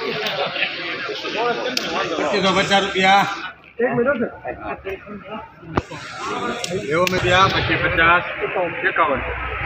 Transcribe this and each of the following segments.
₹2550 रुपया एवो में दिया 2550 51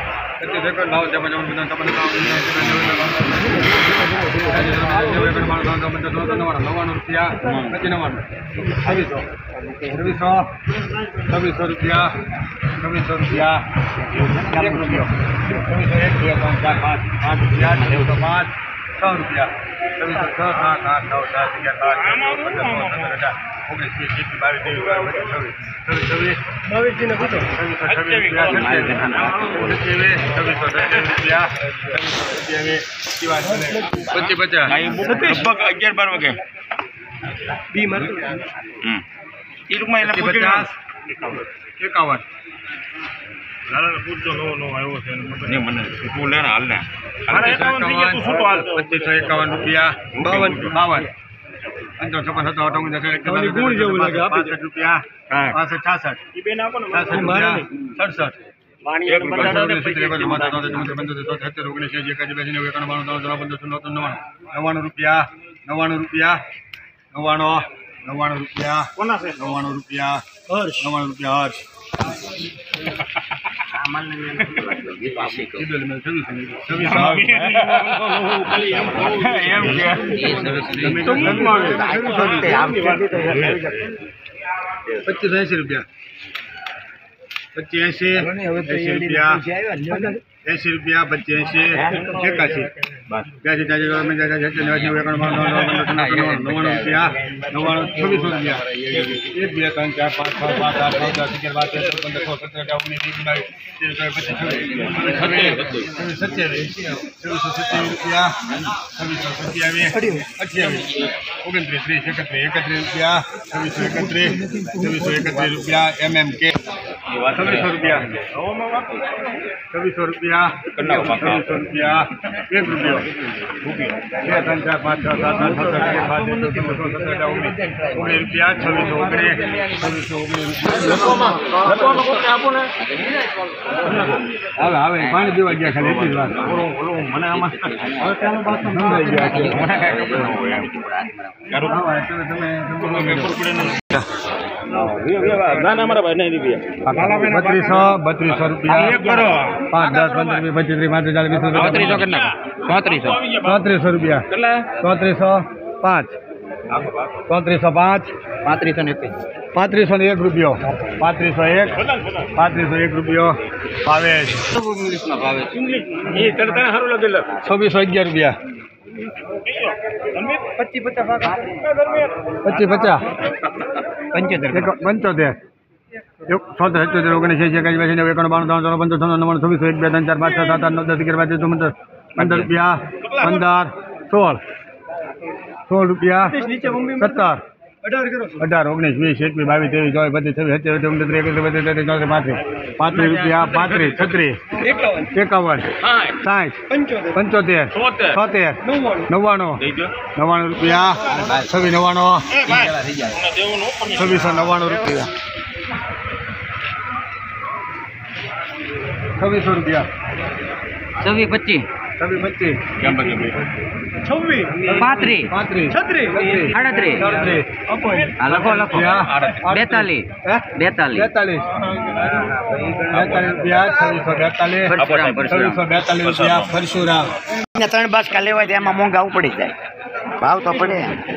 3 બાસકા લેવાય તો એમાં મોંઘા ઉપડી જાય ભાવ તો પડે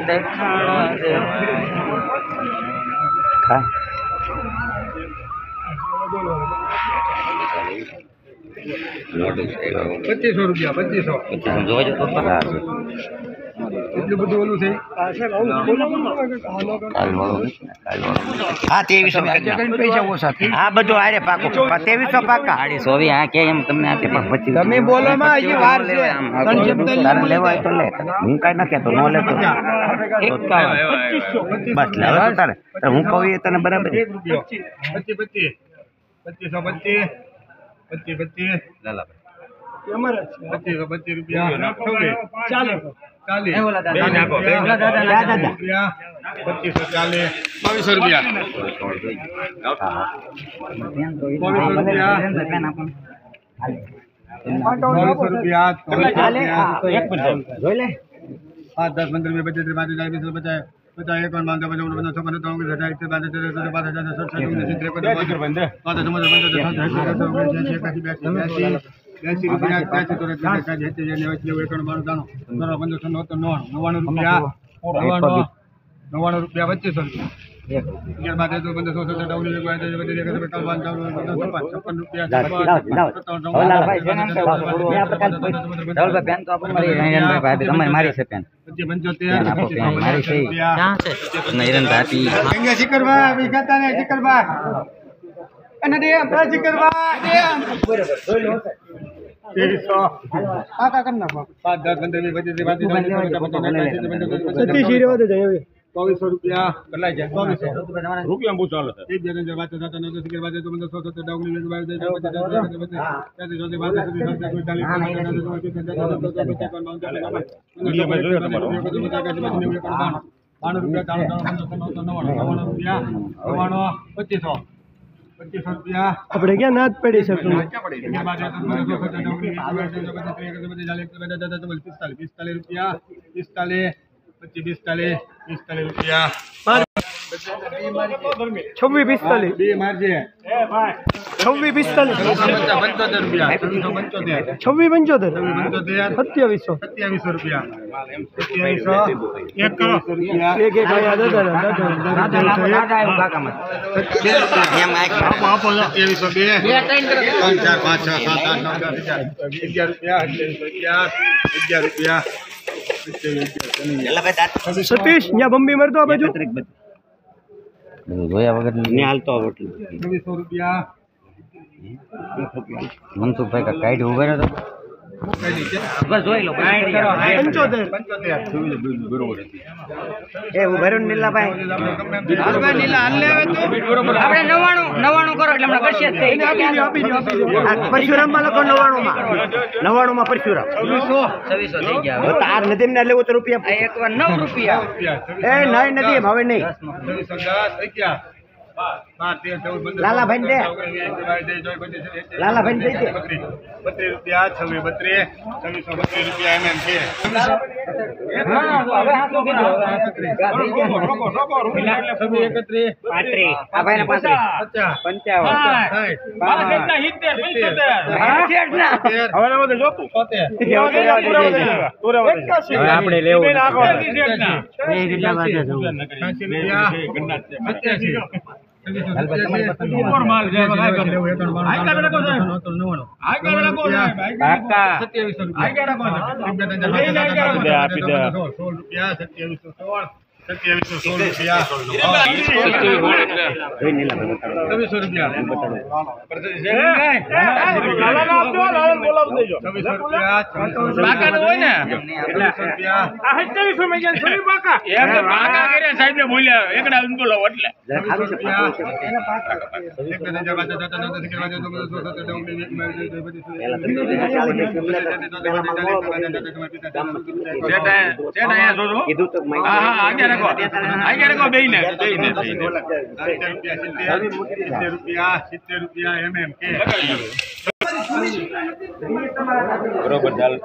એટલું બધું ઓલું છે હા 2300 પૈસા ઓછા હા બધું આરે પાકો 2300 પાકા 250 આ કે એમ તમને આપે પણ 25 તમે બોલો માં હજી વાર છે તારે લેવાય તો લે હું કાઈ ન કહેતો નો લેતો 51 બસ લે તારે હું કહું એ તને બરાબર 25 લાલા અમારે 25 રૂપિયા ચાલે 40 2200 રૂપિયા ₹2200 જોઈ લે 5, 10, 15, 20, 25, 30, 35, 40, 50, 51, 52, 53, મારી છે પેન ₹2200 રૂપિયા બહુ ચાલે છે આપણે ક્યાં નાદ પડી છે છવ્વી પિસ્તાલીસ છવ્વી પિસ્તાલીસ છવ્વી 75 સતીશ ત્યાં બંબી મરતો આ બાજુ જોયા વગર હાલતો મનસુખભાઈ કા કાઢી ઉભા રહ્યો તો જોઈ લો 75 એ ઉભા રહ્યો નીલાભાઈ નીલા હાલ લેવે તો આપણે 99 કરો એટલે હમણાં કરશે પરશુરામ માં લખો 99 માં પરશુરામ 2600 થઈ ગયા તાર નદી ને લેવો તો રૂપિયા એકવાર 9 રૂપિયા એ નહીં નથી હવે નહીં લાલાભાઈ દે લાલાભાઈ દે આપણે લેવું બરોબર ચાલ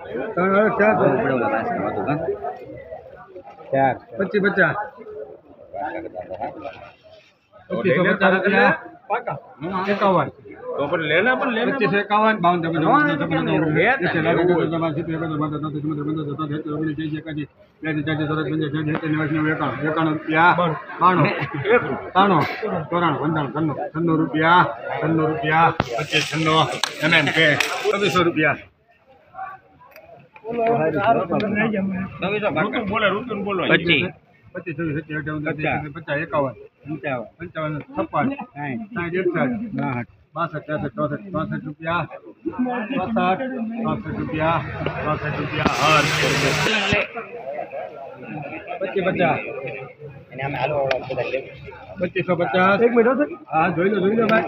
2550 એક મિનિટ હા જોઈ લો ભાઈ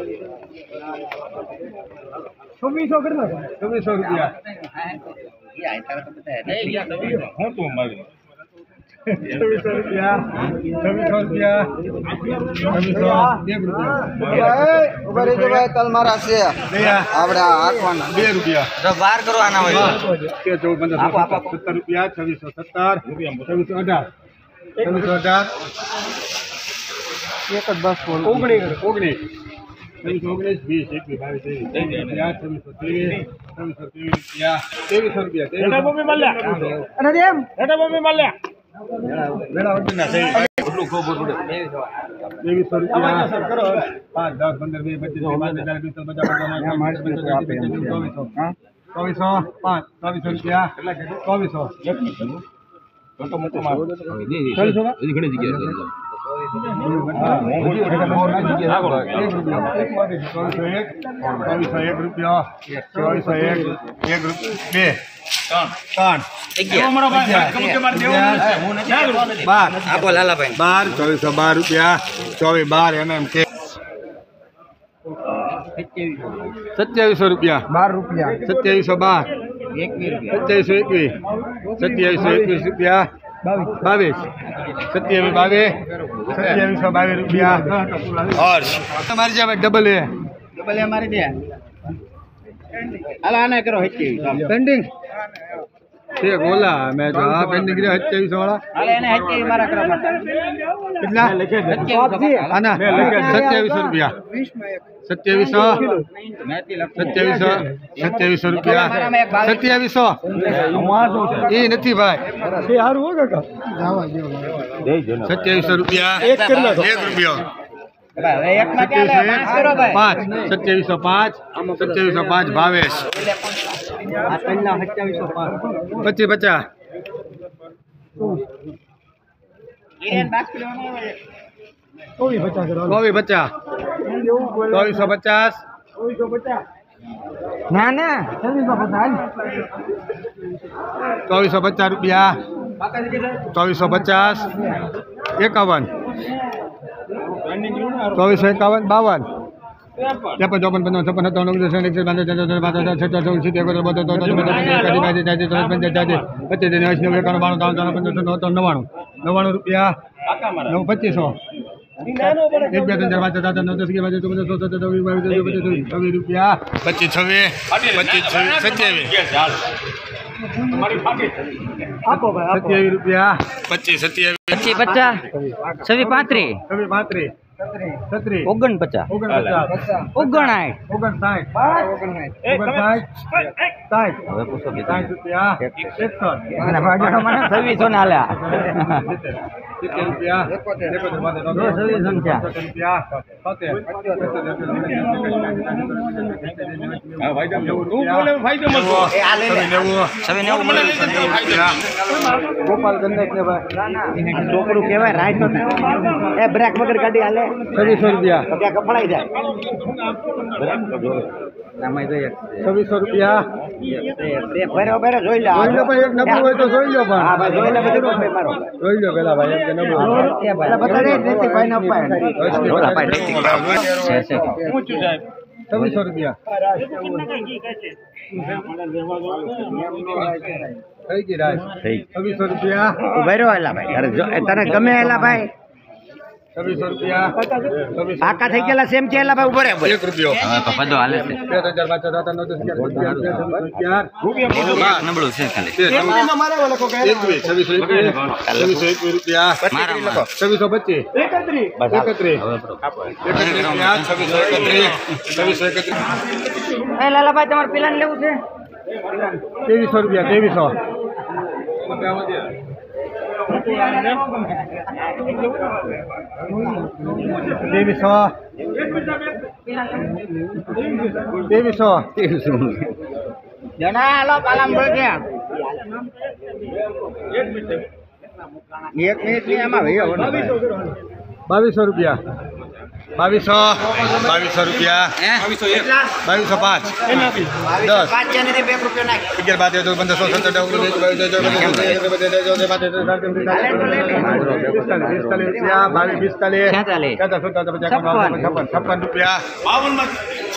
2600 કરી નાખો 2600 રૂપિયા 2600 રૂપિયા 2600 રૂપિયા 2600 તલ મારા છે આપણે આખવાના 2 રૂપિયા તો બહાર કરો આના હોય 13 14 15 17 રૂપિયા 2617 2618 એક જ બસ 19 20 21 22 રૂપિયા વેળા વચ્ચેના છે 2300 રૂપિયા 5 10 15 આપો લાલાભાઈ 2412 રૂપિયા 2412 MM કે 2700 રૂપિયા 2712 2721 રૂપિયા 2722 રૂપિયા તમારી જે ડબલ એ મારી દે હાલો આને કરો પેન્ડિંગ છે ગોલા મેં તો આ પેન્ડિંગ રહ્યો 2700 વાળા હાલે એને હચ્ચી મારા કરવા કેટલા આના 2700 રૂપિયા 2700 રૂપિયા 2700 એ નથી ભાઈ સારું હો કાકા 2700 રૂપિયા 1 રૂપિયો 2705 ભાવેશ 2550 2450 ના ના 2450 રૂપિયા 2450 51 2451 52 રૂપિયા 2500 રૂપિયા 27 રૂપિયા 25 37 49 હવે પૂછો કે 60 રૂપિયા 61 મને ભાગ્યો મને 2600 ને આલ્યા 70 રૂપિયા છોકરું કેવાય રાઈટ એ બ્રેક વગર ગાડી હાલે 2600 રૂપિયા તો ત્યાં કપડાઈ જાય 2600 રૂપિયા બરાબર જોઈ લે જોઈ લો પણ એક નબળું હોય તો જોઈ લો પણ હા ભાઈ જોઈ લે બધું મારો જોઈ લો પેલા ભાઈ એક નબળું પેલા બધા રેતી ભાઈ ના અપાય ઓલા ભાઈ રેતી ઊંચું સાહેબ 2600 રૂપિયા થઈ ગઈ રાજ 2600 રૂપિયા ઉભા રહ્યો એલા ભાઈ તને ગમે એલા ભાઈ 2600 રૂપિયા પાકા થઈ ગયેલા સેમ છે એલા ભાઈ ઉભો રે 1 રૂપિયો હવે પપ્પા તો હાલે છે 2000 નબળું છે ખાલી 2600 રૂપિયા 2625 એ લાલાભાઈ તમારે પેલા લેવું છે 2300 રૂપિયા 2300 જણા હાલો પાલામ બોલ ગયા 1 મિનિટ ની એમાં ભાઈ 2200 રૂપિયા 2200 રૂપિયા 2205 10 પાંચ જણ ને 2 રૂપિયા નાખ 11 12 56 રૂપિયા 56 રૂપિયા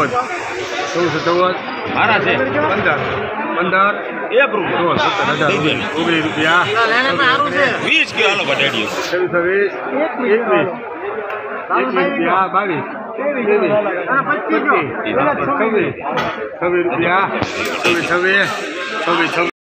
મારા છે 15 એક રૂપિયા 19 રૂપિયા 20 કે હાલો બટાડીઓ 21 રૂપિયા 22 રૂપિયા 26